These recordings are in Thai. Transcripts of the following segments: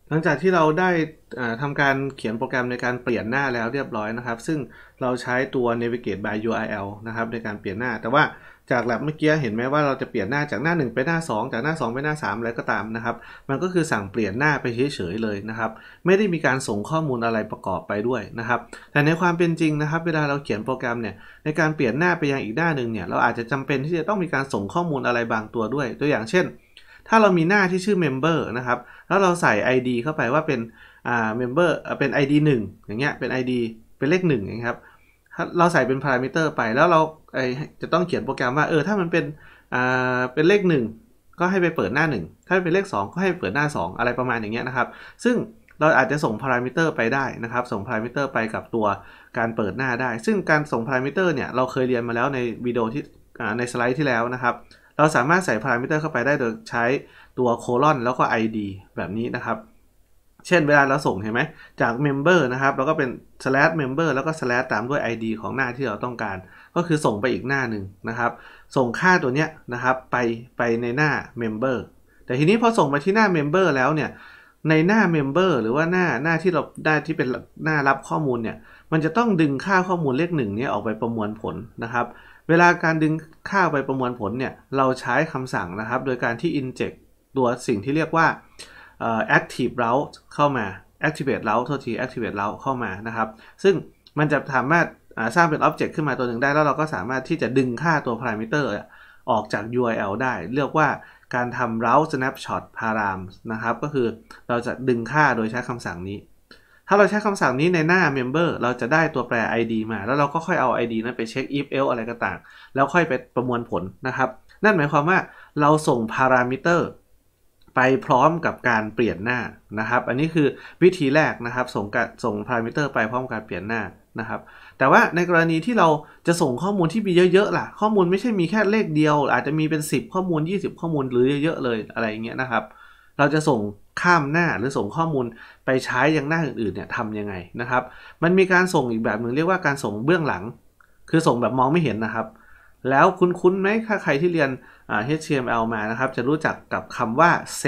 หลังจากที่เราได้ทำการเขียนโปรแกรมในการเปลี่ยนหน้าแล้วเรียบร้อยนะครับซึ่งเราใช้ตัว navigate by URL นะครับในการเปลี่ยนหน้าแต่ว่าจากแลบเมื่อกี้เห็นไหมว่าเราจะเปลี่ยนหน้าจากหน้า1ไปหน้า2จากหน้า2ไปหน้า3อะไรก็ตามนะครับมันก็คือสั่งเปลี่ยนหน้าไปเฉยๆเลยนะครับไม่ได้มีการส่งข้อมูลอะไรประกอบไปด้วยนะครับแต่ในความเป็นจริงนะครับเวลาเราเขียนโปรแกรมเนี่ยในการเปลี่ยนหน้าไปยังอีกหน้านึงเนี่ยเราอาจจะจำเป็นที่จะต้องมีการส่งข้อมูลอะไรบางตัวด้วยตัวอย่างเช่นถ้าเรามีหน้าที่ชื่อ member นะครับแล้วเราใส่ ID เข้าไปว่าเป็นmember เป็น ID 1อย่างเงี้ยเป็น ID เป็นเลข1อย่างเงี้ยครับเราใส่เป็นพารามิเตอร์ไปแล้วเราจะต้องเขียนโปรแกรมว่าถ้ามันเป็นเลข1ก็ให้ไปเปิดหน้า1ถ้าเป็นเลข2ก็ให้เปิดหน้า2อะไรประมาณอย่างเงี้ยนะครับซึ่งเราอาจจะส่งพารามิเตอร์ไปได้นะครับส่งพารามิเตอร์ไปกับตัวการเปิดหน้าได้ซึ่งการส่งพารามิเตอร์เนี่ยเราเคยเรียนมาแล้วในวิดีโอที่ในสไลด์ที่แล้วนะครับเราสามารถใส่พารามิเตอร์เข้าไปได้โดยใช้ตัวโคลอนแล้วก็ ID แบบนี้นะครับเช่นเวลาเราส่งเห็นไหมจาก member นะครับเราก็เป็น slash member แล้วก็ slash ตามด้วย ID ของหน้าที่เราต้องการก็คือส่งไปอีกหน้าหนึ่งนะครับส่งค่าตัวเนี้ยนะครับไปในหน้า member แต่ทีนี้พอส่งไปที่หน้า member แล้วเนี่ยในหน้า member หรือว่าหน้าที่เราได้ที่เป็นหน้ารับข้อมูลเนี่ยมันจะต้องดึงค่าข้อมูลเลข1เนี่ยออกไปประมวลผลนะครับเวลาการดึงค่าไปประมวลผลเนี่ยเราใช้คำสั่งนะครับโดยการที่ inject ตัวสิ่งที่เรียกว่าactive route เข้ามา activate route โทษที activate route เข้ามานะครับซึ่งมันจะสามารถสร้างเป็น object ขึ้นมาตัวหนึ่งได้แล้วเราก็สามารถที่จะดึงค่าตัว parameter ออกจาก URL ได้เรียกว่าการทำ route snapshot param นะครับก็คือเราจะดึงค่าโดยใช้คำสั่งนี้ถ้าเราใช้คำสั่งนี้ในหน้า member เราจะได้ตัวแปร ID มาแล้วเราก็ค่อยเอา ID นั้นไปเช็ค if else อะไรก็ต่างแล้วค่อยไปประมวลผลนะครับนั่นหมายความว่าเราส่ง parameterไปพร้อมกับการเปลี่ยนหน้านะครับอันนี้คือวิธีแรกนะครับส่งพารามิเตอร์ไปพร้อมกับการเปลี่ยนหน้านะครับแต่ว่าในกรณีที่เราจะส่งข้อมูลที่มีเยอะๆล่ะข้อมูลไม่ใช่มีแค่เลขเดียวอาจจะมีเป็น10ข้อมูล20ข้อมูลหรือเยอะๆเลยอะไรอย่างเงี้ยนะครับเราจะส่งข้ามหน้าหรือส่งข้อมูลไปใช้ยังหน้าอื่นๆเนี่ยทำยังไงนะครับมันมีการส่งอีกแบบหนึ่งเรียกว่าการส่งเบื้องหลังคือส่งแบบมองไม่เห็นนะครับแล้วคุ้นๆไหมถ้าใครที่เรียนHTML มานะครับจะรู้จักกับคำว่า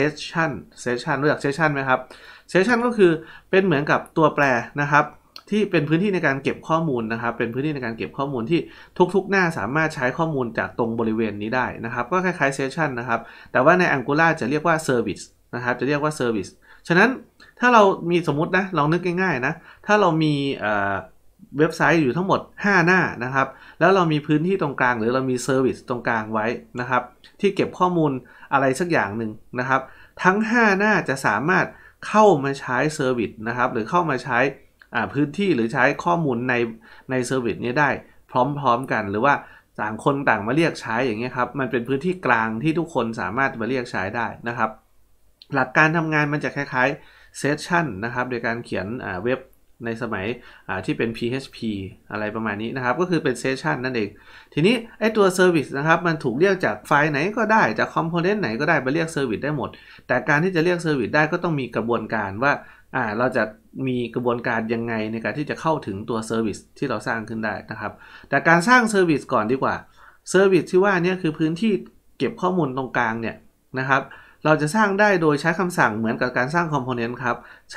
session รู้จัก session ไหมครับ session ก็คือเป็นเหมือนกับตัวแปรนะครับที่เป็นพื้นที่ในการเก็บข้อมูลนะครับเป็นพื้นที่ในการเก็บข้อมูลที่ทุกๆหน้าสามารถใช้ข้อมูลจากตรงบริเวณนี้ได้นะครับก็คล้ายๆ session นะครับแต่ว่าใน Angular จะเรียกว่า service นะครับจะเรียกว่า service ฉะนั้นถ้าเรามีสมมุตินะลองนึกง่ายๆนะถ้าเรามีเว็บไซต์อยู่ทั้งหมด5หน้านะครับแล้วเรามีพื้นที่ตรงกลางหรือเรามีเซอร์วิสตรงกลางไว้นะครับที่เก็บข้อมูลอะไรสักอย่างหนึ่งนะครับทั้ง5หน้าจะสามารถเข้ามาใช้เซอร์วิสนะครับหรือเข้ามาใช้พื้นที่หรือใช้ข้อมูลในเซอร์วิสนี้ได้พร้อมๆกันหรือว่าต่างคนต่างมาเรียกใช้อย่างเงี้ยครับมันเป็นพื้นที่กลางที่ทุกคนสามารถมาเรียกใช้ได้นะครับหลักการทำงานมันจะคล้ายๆเซสชั่นนะครับโดยการเขียนเว็บในสมัยที่เป็น PHP อะไรประมาณนี้นะครับก็คือเป็นเซสชันนั่นเองทีนี้ไอตัว Service นะครับมันถูกเรียกจากไฟล์ไหนก็ได้จากคอมโพเนนต์ไหนก็ได้ไปเรียก Service ได้หมดแต่การที่จะเรียก Service ได้ก็ต้องมีกระบวนการว่าเราจะมีกระบวนการยังไงในการที่จะเข้าถึงตัว Service ที่เราสร้างขึ้นได้นะครับแต่การสร้าง Service ก่อนดีกว่า Service ที่ว่านี่คือพื้นที่เก็บข้อมูลตรงกลางเนี่ยนะครับเราจะสร้างได้โดยใช้คำสั่งเหมือนกับการสร้างคอมโพเนนต์ครับใช้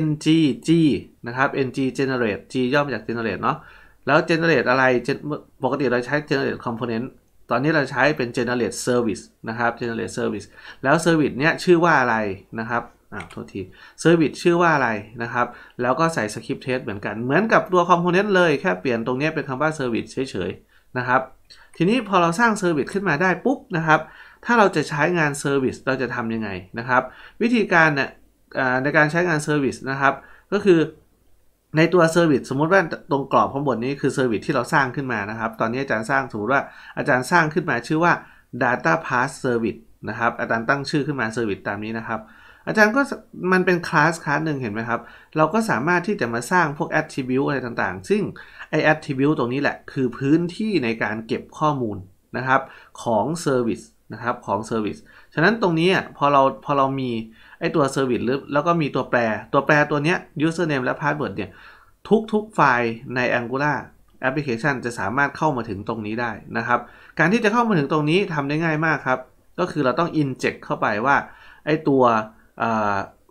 ngนะครับ ng generate g ย่อมาจาก generate เนาะแล้ว generate อะไรปกติเราใช้ generate component ตอนนี้เราใช้เป็น generate service นะครับ generate service แล้ว service เนี้ยชื่อว่าอะไรนะครับโทษที service ชื่อว่าอะไรนะครับแล้วก็ใส่ script test เหมือนกันเหมือนกับตัว component เลยแค่เปลี่ยนตรงนี้เป็นคำว่า service เฉยๆนะครับทีนี้พอเราสร้าง service ขึ้นมาได้ปุ๊บนะครับถ้าเราจะใช้งาน Service เราจะทำยังไงนะครับวิธีการในการใช้งาน Service นะครับก็คือในตัว Service สมมุติว่าตรงกรอบข้างบนนี้คือ Service ที่เราสร้างขึ้นมานะครับตอนนี้อาจารย์สร้างสมมติว่าอาจารย์สร้างขึ้นมาชื่อว่า Data Pass Service นะครับอาจารย์ตั้งชื่อขึ้นมา Service ตามนี้นะครับอาจารย์ก็มันเป็นคลาสหนึ่งเห็นไหมครับเราก็สามารถที่จะมาสร้างพวก attribute อะไรต่างๆซึ่งไอ้ attribute ตรงนี้แหละคือพื้นที่ในการเก็บข้อมูลนะครับของ Serviceนะครับของ Service ฉะนั้นตรงนี้พอเรามีไอตัว Service แล้วก็มีตัวแปรตัวนี้ username และ password เนี่ยทุกไฟล์ใน Angular Application จะสามารถเข้ามาถึงตรงนี้ได้นะครับการที่จะเข้ามาถึงตรงนี้ทำได้ง่ายมากครับก็คือเราต้อง inject เข้าไปว่าไอตัว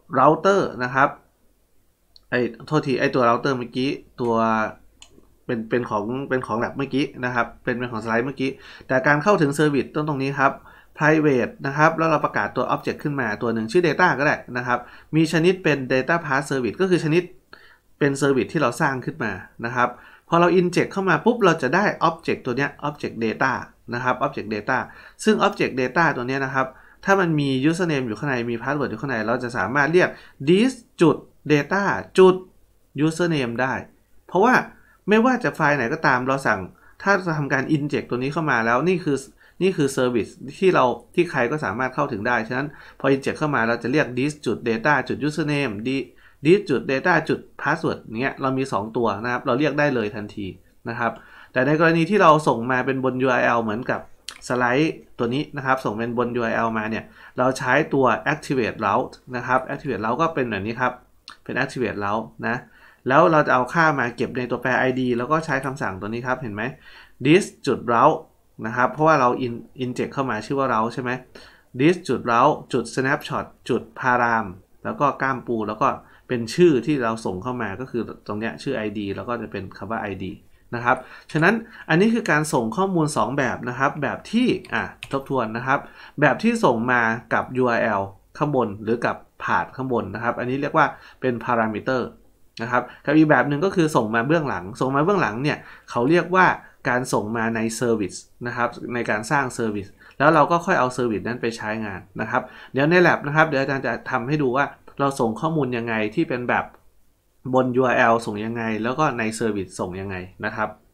เราเตอร์นะครับโทษทีตัวเราเตอร์เมื่อกี้ตัวเป็นของแลบเมื่อกี้นะครับเป็นของสไลด์เมื่อกี้แต่การเข้าถึงเซอร์วิสตรงนี้ครับ private นะครับแล้วเราประกาศตัว object ขึ้นมาตัวหนึ่งชื่อ data ก็ได้นะครับมีชนิดเป็น data path service ก็คือชนิดเป็นเซอร์วิสที่เราสร้างขึ้นมานะครับพอเรา inject เข้ามาปุ๊บเราจะได้ object ตัวเนี้ย object data นะครับ object data ซึ่ง object data ตัวเนี้ยนะครับถ้ามันมี username อยู่ข้างในมี password อยู่ข้างในเราจะสามารถเรียก this จุด data จุด username ได้เพราะว่าไม่ว่าจะไฟล์ไหนก็ตามเราสั่งถ้าจะทำการ inject ตัวนี้เข้ามาแล้วนี่คือเซอร์วิสที่ใครก็สามารถเข้าถึงได้ฉะนั้นพอ inject เข้ามาเราจะเรียก this จุด data จุด username this จุด data จุด password เนี้ยเรามี2ตัวนะครับเราเรียกได้เลยทันทีนะครับแต่ในกรณีที่เราส่งมาเป็นบน URL เหมือนกับสไลด์ตัวนี้นะครับส่งเป็นบน URL มาเนี่ยเราใช้ตัว activate route นะครับ activate route ก็เป็นแบบนี้ครับเป็น activate route นะแล้วเราจะเอาค่ามาเก็บในตัวแปร id แล้วก็ใช้คำสั่งตัวนี้ครับเห็นไหม this จุด route นะครับเพราะว่าเรา inject เข้ามาชื่อว่า route ใช่ไหม this จุด route จุด snapshot จุด param แล้วก็ก้ามปูแล้วก็เป็นชื่อที่เราส่งเข้ามาก็คือตรงนี้ชื่อ id แล้วก็จะเป็นคำว่า id นะครับฉะนั้นอันนี้คือการส่งข้อมูล2แบบนะครับแบบที่ทบทวนนะครับแบบที่ส่งมากับ URL ข้างบนหรือกับpathข้างบนนะครับอันนี้เรียกว่าเป็น parameter นะครับกับอีกแบบหนึ่งก็คือส่งมาเบื้องหลังเนี่ยเขาเรียกว่าการส่งมาใน service นะครับในการสร้าง service แล้วเราก็ค่อยเอา service นั้นไปใช้งานนะครับเดี๋ยวใน lab นะครับเดี๋ยวอาจารย์จะทำให้ดูว่าเราส่งข้อมูลยังไงที่เป็นแบบบน URL ส่งยังไงแล้วก็ใน service ส่งยังไงนะครับ